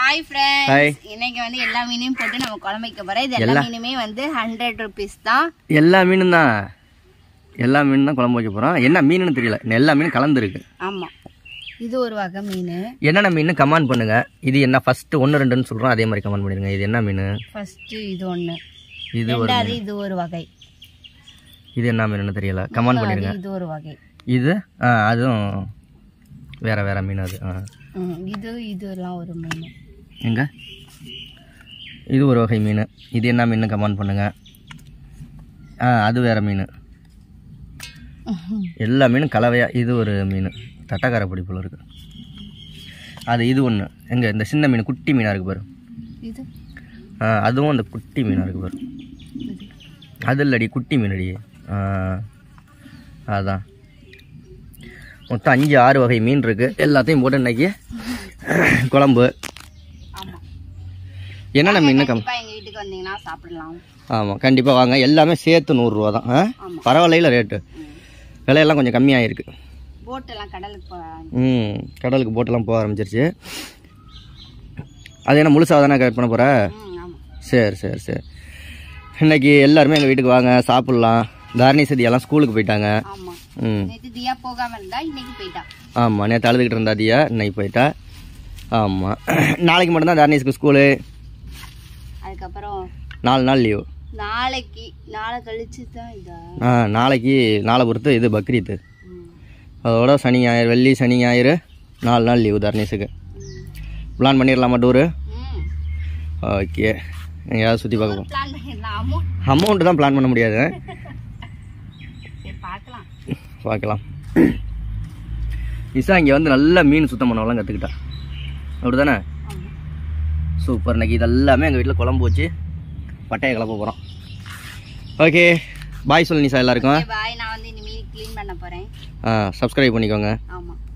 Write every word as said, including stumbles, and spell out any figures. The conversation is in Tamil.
ஹாய் ஃப்ரெண்ட்ஸ், இன்னைக்கு வந்து எல்லா மீனையும் போட்டு நம்ம குழம்பு வைக்க போறோம். இது எல்லா மீனுமே வந்து ஹண்ட்ரட் ருபீஸ் தான். எல்லா மீனும் தான் எல்லா மீனும் தான் குழம்பு வைக்க போறோம். என்ன மீனுன்னு தெரியல, எல்லா மீனும் கலந்துருக்கு. ஆமா, இது ஒரு வகை மீன். என்னென்ன மீன் கமெண்ட் பண்ணுங்க. இது என்ன ஃபர்ஸ்ட் ஒன்று ரெண்டுன்னு சொல்றோம், அதே மாதிரி கமெண்ட் பண்ணிருங்க. இது என்ன மீன்? ஃபர்ஸ்ட் இது ஒன்று, இது ஒரு இது ஒரு வகை. இது என்ன மீனுன்னு தெரியல, கமெண்ட் பண்ணிருங்க. இது ஒரு வகை. இது ஆ அதுவும் வேற வேற மீன். அது ஆ இது இதெல்லாம் ஒரு மீன். எங்க இது ஒரு வகை மீன். இது என்ன மீன் கமெண்ட் பண்ணுங்க. ஆ அது வேற மீன். எல்லா மீனும் கலவையா. இது ஒரு மீன் தட்டக்கார பொடி போல இருக்கு. அது இது ஒன்று. எங்க இந்த சின்ன மீன் குட்டி மீனா இருக்கு பாரு. இது ஆ அதுவும் அந்த குட்டி மீனா இருக்கு பாரு. அது இல்லடி, குட்டி மீனடி. ஆ அதான் மொத்தம் அஞ்சு ஆறு வகை மீன் இருக்கு. எல்லாத்தையும் போட்டு இன்னைக்கு குழம்பு. என்னென்ன மீன் கம் எங்க வீட்டுக்கு வந்தீங்கன்னா சாப்பிடலாம். ஆமாம், கண்டிப்பாக வாங்க. எல்லாமே சேர்த்து நூறுரூவா தான். ஆ பரவாயில்ல ரேட்டு. விலையெல்லாம் கொஞ்சம் கம்மியாக இருக்குது. போட்டெல்லாம் கடலுக்கு போக ம் கடலுக்கு போட்டெல்லாம் போக ஆரம்பிச்சிருச்சு. அது என்ன முழுசாக தானே கட் பண்ண போகிற? சரி சரி சரி. இன்னைக்கு எல்லாருமே எங்கள் வீட்டுக்கு வாங்க, சாப்பிட்லாம். தாரணி சதியெல்லாம் ஸ்கூலுக்கு போயிட்டாங்க. ம் தியா போகாம இருந்தா இன்னைக்கு போயிட்டா. ஆமாம், நேற்று அழுதுகிட்டு இருந்தா தியா, இன்னைக்கு போயிட்டா. ஆமாம், நாளைக்கு மட்டும்தான் தாரணிஸ்க்கு ஸ்கூலு. அதுக்கப்புறம் நாலு நாள் லீவு. நாளைக்கு நாளை கழிச்சு தான் இதா. ஆ நாளைக்கு நாளை பொறுத்து இது பக்ரீத்து. அதோட சனி ஞாயிறு, வெள்ளி சனி ஞாயிறு நாலு நாள் லீவு தாரணிஸுக்கு. பிளான் பண்ணிடலாமா டூரு? ஓகே, எங்கேயாவது சுற்றி பார்க்க போகும். அமௌண்ட்டு தான் பிளான் பண்ண முடியாது. பார்க்கலாம். இசா இங்கே வந்து நல்லா மீன் சுத்தம் பண்ணவெல்லாம் கற்றுக்கிட்டா, அப்படி தானே? சூப்பர். இன்னைக்கு இதெல்லாமே எங்கள் வீட்டில் குழம்பு வச்சு பட்டையை கிளப்ப போகிறோம். ஓகே, பாய் சொல்லு நிசா எல்லாருக்கும். பாய். நான் வந்து இனிமேல் க்ளீன் பண்ண போகிறேன். ஆ சப்ஸ்கிரைப் பண்ணிக்கோங்க. ஆமாம்.